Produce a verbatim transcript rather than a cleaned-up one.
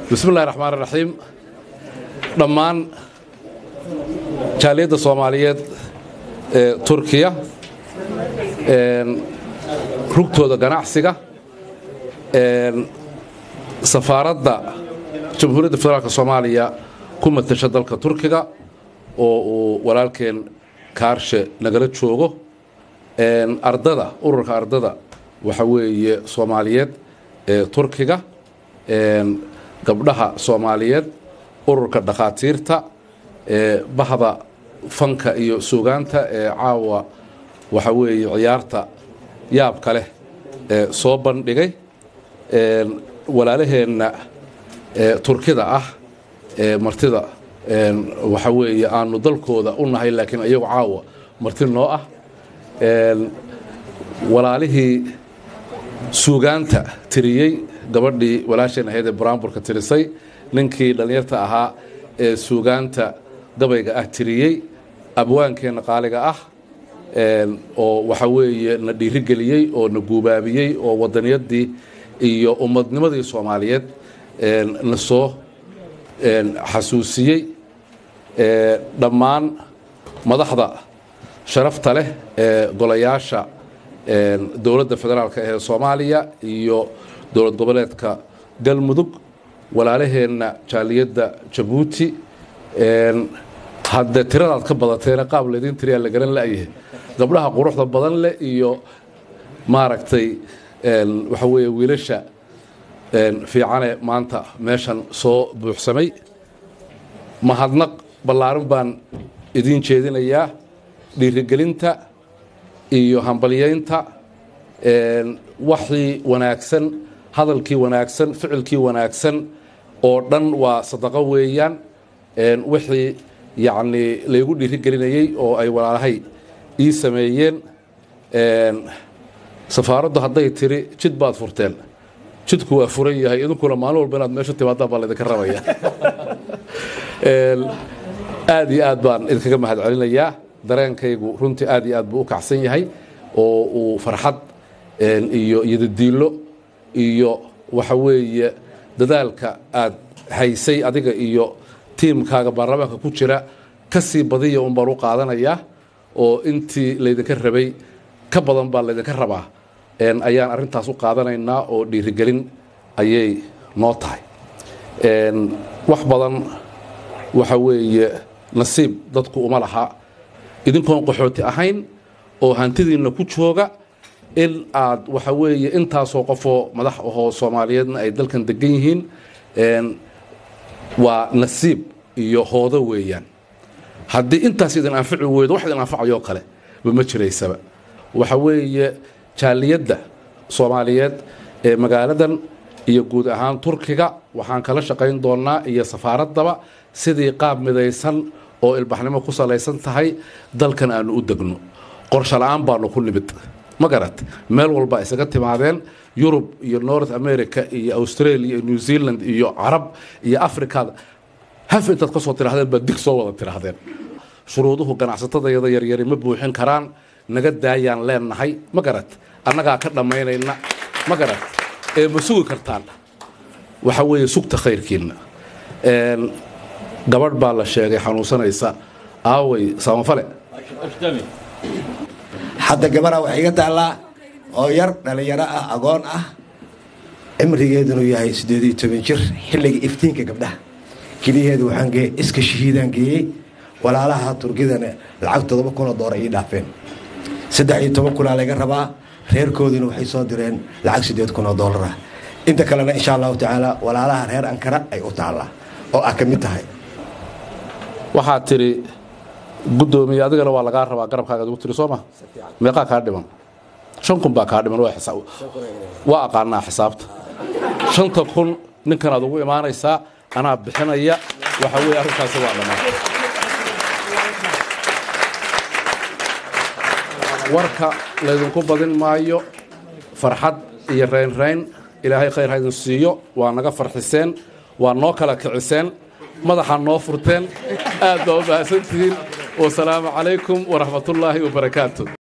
بسم الله الرحمن الرحيم دمان جالية الصوماليات تركيا ركتو دا جناحسية سفارة جمهورية الفدرالية الصومالية كم تشدل كتركيا ولكن كارش نقلت شوقه أرضنا أورك أرضنا وحوي صوماليات تركيا قبلها صوماليات أورك دخاتيرتا بحضا فنكا iyo suugaanta ee caawa waxa weeye ciyaarta yaab kale ee soo bandhigay ee walaalaheena ee Turkida ah ee martida ee waxa weeye aanu dalkooda u nahay laakiin ayagu caawa marti noo ah ee walaalihii suugaanta tiriyay gabadhii walaasheen ahayd ee Braamburka tirisay ninkii dhalinyarta ahaa ee suugaanta gabayga ah tiriyay abwaankeena qaaliga ah een oo waxa weeye na dhiirigeliyay oo na guubaabiyay oo wadaniyadii iyo ummadnimadii Soomaaliyeed een la soo een xasuusiyay ee dhammaan madaxda sharafta leh ee golayaasha een dawladda federaalka ee Soomaaliya iyo dawlad goboleedka Galmudug walaalaheena jaaliyada Djibouti een hadda tiradaad ka badateena qaab leedin tiriya la garan laayahay gabdhaha quruxda badan leh iyo maaragtay een waxa weeye wiilasha een fiicane maanta meeshan soo buuxsamay mahadnaq ballaaran baan idin jeedinayaa dhiirigelinta iyo hambalyeynta een wixii wanaagsan hadalkii wanaagsan ficilkii wanaagsan oo dhan waa sadaqo weeyaan een wixii يعني ليقول لي رجالي أو أي ولا هاي يسميين سفارة هذا تري شد بعض فرتين شد كوا فرية هاي إذا كل ما نقول بنات ماشي تبعتها بالله ذكرها وياه آدي آدبان إذا كم هذا علينا إياه درين كيجو رنتي آدي آد بوك عسيني هاي وفرحت يدديله إيو وحوي ذلك آد هاي سي أديك إيو تيم كاغا برلمانka ku jira kasi badiyo un baro qaadanaya oo intii leedinka rabay ka badan baa leedinka rabaa een ayaan arintaas u qaadanaynaa oo dhiirigelin ayay noo tahay een wax badan waxa weeye nasiib dadku uma laha idinkoon qaxooti ahayn oo hantidiina ku jooga in aad waxa weeye intaas oo qof oo madax oo Soomaaliyeedna ay dalkan degan yihiin een waa nasiib iyo hoodo weeyaan haddii intaas idin anfaci weydo wax idin anfacayo kale ma jireysaba waxa weeye jaaliyada Soomaaliyeed ee magaaladan iyo guud ahaan Turkiga waxaan kala shaqeyn doonaa iyo safaaradaba sidii qaab midaysan oo ilbaxnimo ku saleysan tahay dalkan aan u degno qorshe la'aan baanu ku nimid ma garad meel walba isaga timaadeen Europe iyo North America iyo Australia iyo New Zealand iyo Arab iyo Africa haf inta ka soo tirahdeen bad dig soo wada tirahdeen shuruuduhu ganacsatada yar yar ma buuxin karaan naga daayaan leenahay ma garad annaga ka dhameynayna ma garad ee masuul kartaan waxa weeye sugta khayrkiina een gabadh baa la sheegay xanuunsanaysa aaway samafale hadda gabadha waxay iga taalaa oo yar dhalinyaro ah agoon ah cimrigeeduna yahay sideed iyo toban jir xilliga iftiinka gabdhaha kaliyeedu waxaan geeyay iska shahiidaan geeyay walaalaha Turkidana lacag todoba kun oo doolar ay dhaafeen saddex iyo toban kun laga rabaa reerkooduna waxay soo direen lacag sideed kun oo doolar ah inta kalena insha Allah taala walaalaha reer Ankara ay u taala oo ah kamid tahay waxa tiri gudoomiye adigana waa laga rabaa garabkaaga ugu tiri Soomaa meeqa ka dhiman shan kun baa ka dhiman waa xisaab waa aqaana xisaabta shanta kun ninkan aad ugu imaanaysaa ana bixinaya waxa weey arrintaas waa dhamaan warka leedinku badin maayo farxad iyo reen reen ilaahay khayr haydin siiyo waa naga farxiseen waa noo kala kiciseen madaxa noo furteen aad baa u baahantihiin والسلام عليكم ورحمة الله وبركاته.